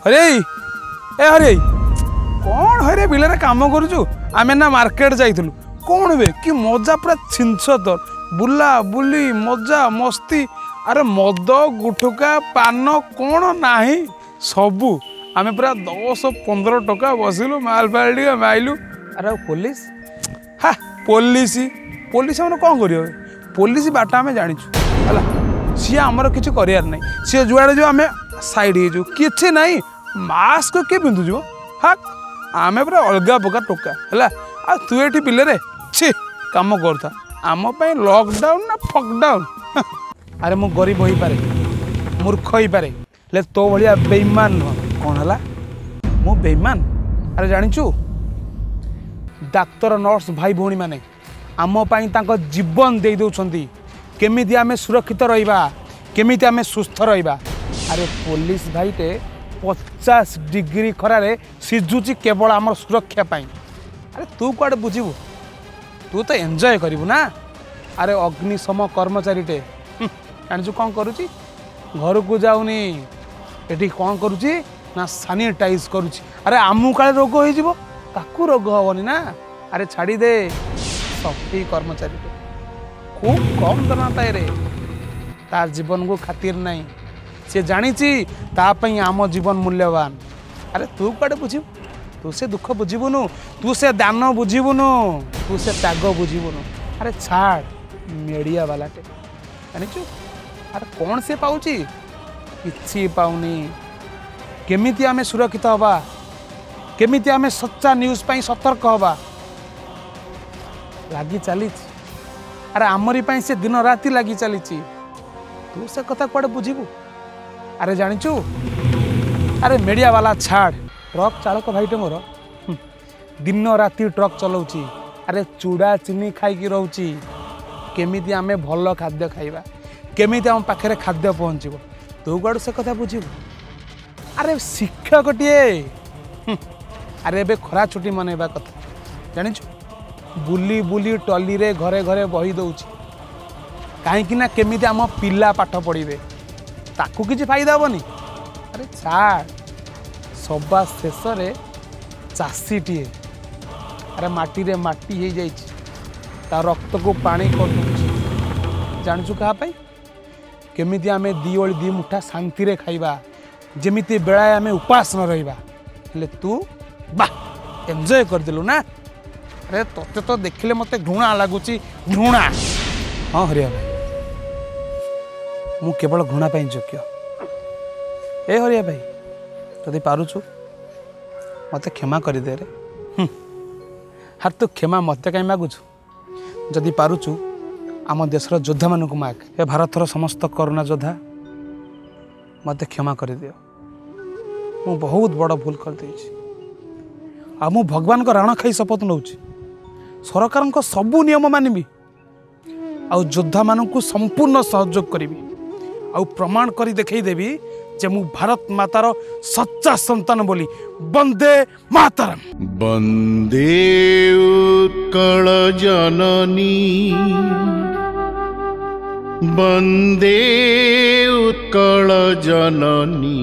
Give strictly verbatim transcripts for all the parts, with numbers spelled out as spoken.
हरे ए हरे कौन हरे बिलरे काम करूचु आमे ना मार्केट जाइथलु कौन बे कि मजा पूरा छिंछ तोर बुला बुली मजा मस्ती अरे मद गुठुका पान कौन नाही सबू आमे पूरा दस पंद्रह टका बसिलु माल फाल टिके माइलु अरे पुलिस हा पुलिस पुलिस हमने कौन करियो पुलिस बाटा आमे जानिछु हला सी आमर किछु करियार नै सी जुआडे जो आमे साइड हे जो किछि नाही मास्क के बिंदु जो हा आमे पूरा अलगा प्रकार टोका हला आ तू एठी पिले रे छी काम करता आम पे लॉकडाउन ना फकडाउन अरे मु गरीब होई पारे मूर्ख होई पारे ले तो भलिया बेईमान न कौन हला मु बेईमान अरे जानिचु डाक्तर नर्स भाई भौणी माने आम पाई तांको जीवन दे दउछंती केमिति आमे सुरक्षित रहिबा केमिति आमे सुस्थ रहिबा अरे पुलिस भाईटे पचास डिग्री खरारे सिजुची केवल आम सुरक्षा पाई अरे तू कुआडे बुझिबू तू तो एंजॉय करिबू ना अरे अग्निशम कर्मचारीटे जानिचु कौन करुची घर को जाऊनी एठी कौन करुची ना सैनिटाइज करुची अरे आमु काले रोग होई जिवो ताकू रोग हवनी ना अरे छाड़ी दे सफाई कर्मचारी खूब कम दरमाता रे तार जीवन को खातिर नहीं से जानी तापई आम जीवन मूल्यवान अरे तू कड़े बुझीबू तू से दुख बुझीबुनु तू से दान बुझीबुनु तू से त्याग बुझीबुनु अरे छाड़ मीडिया वालाटे जानिचु अरे कौन से पाउची किछि पाउनी केमिति आमे सुरक्षित हवा केमिति आमे सच्चा न्यूज पाई सतर्क हवा लगी चली अरे आमरी पाई से दिन राति लगी चली तू से कथा कुआडे बुझीबू अरे जानिचु अरे मीडिया वाला छाड़ ट्रक चालक भाईटे मोर दिन राति ट्रक चलाउची अरे चूड़ा चीनी खाई रोची केमिति आमे भल खाद्य खाइबा केमिति आम पाखे खाद्य पहुँचब तू कुआडे से कथा बुझीबू अरे शिक्षकटीए अरे एबे खरा छुट्टी मनैबा कथा जानिचु बुली बुली टली रे घरे घरे बही दउची कहीं ना केमिति आम पिला पाठ पढ़े ताकू किसी फायदा हेनी अरे छाड़ सबा शेष चाषीटीए अरे माटी रे माटी हो जाइए ता रक्त को पानी कर जानचु कहाँपाई केमिति आमे दी ओली दी मुठा शांति रे खाइबा जेमिति बेलाय आमे उपास न रहिबा ले तू बा एंजॉय कर देलु ना अरे तोते तो देखिले मते घृणा लगुची घृणा हाँ हरिया भाई मु केवल घृणा पाई योग्य ए हरिया भाई जदि पारुछु मते क्षमा कर दे रे हार तू क्षमा मते कहीं मागुछु जदि पारुछु आम देशर योद्धा मानक माग ए भारतर समस्त करोना योद्धा मते क्षमा कर दियो मु बहुत बड़ भूल कर देछि आ मु भगवान को राण खाई शपथ नौछि सरकार को सबू नियम मानबी आउ योद्धा मानक संपूर्ण सहयोग करी आउ प्रमाण करी देखई देवी जे मु भारत मातार सच्चा संतान बोली वंदे मातरम वंदे उत्कल जननी वंदे उत्कल जननी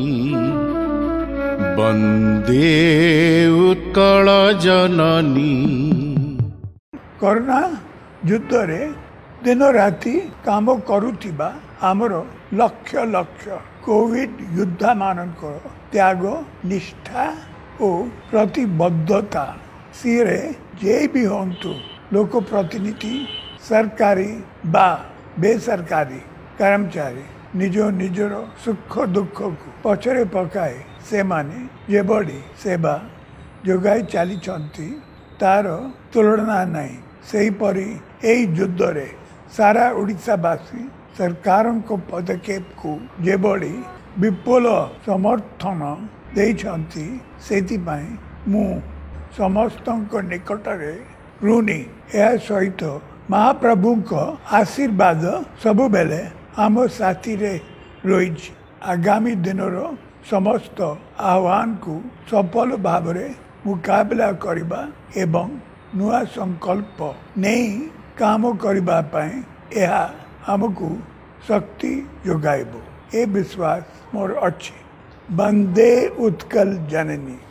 वंदे उत्कल जननी कोरोना युद्ध रे दिन राति काम करुथिबा आमर लक्ष लक्ष कोविड योद्धा मानक त्याग निष्ठा और प्रतिबद्धता सीरे जे भी हंतु लोक प्रतिनिधि सरकारी बा बेसरकारी कर्मचारी निज निजर सुख दुख को पछरे पकाए से माने जे बड़ी सेवा जोगाई चली तार तुलना नहीं सही परी एई युद्ध रे सारा ओडिशावासी सरकार को पदक्षेप को जे बड़ी विपुल समर्थन देइछंती सेतिपाई मु समस्त निकट ऋणी यह सहित महाप्रभु को आशीर्वाद सबु बेले आम साथी रे रही आगामी दिन समस्त आह्वान को सफल भाव रे मुकाबला करबा एवं नुआ संकल्प नहीं काम करबा पाए यह आमको शक्ति जोगाइब ए विश्वास मोर अच्छी वंदे उत्कल जननी।